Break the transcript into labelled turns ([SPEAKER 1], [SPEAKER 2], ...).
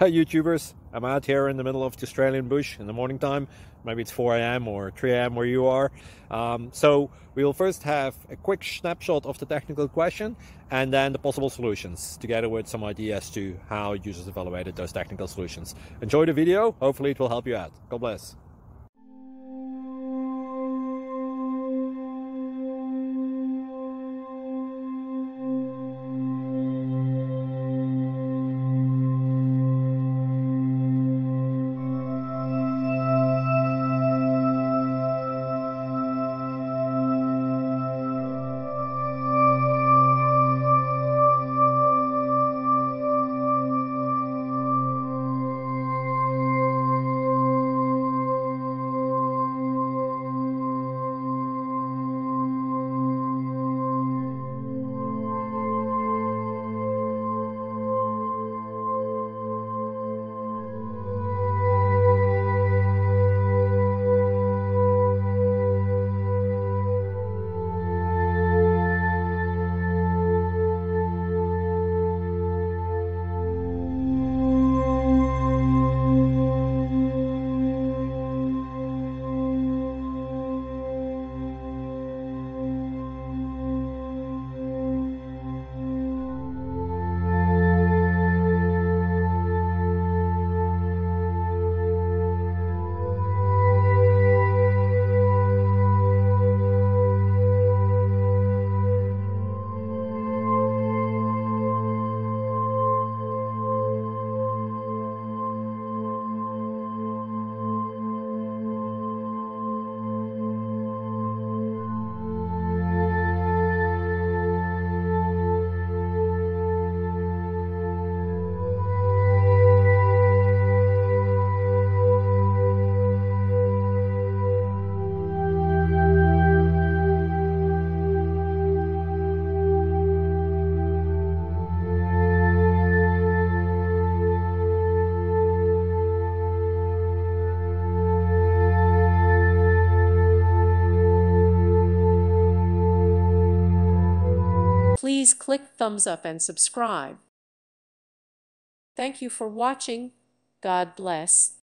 [SPEAKER 1] Hi YouTubers, I'm out here in the middle of the Australian bush in the morning time. Maybe it's 4 a.m. or 3 a.m. where you are. So we'll first have a quick snapshot of the technical question and then the possible solutions, together with some ideas to how users evaluated those technical solutions. Enjoy the video, hopefully it will help you out. God bless.
[SPEAKER 2] Please click thumbs up and subscribe. Thank you for watching. God bless.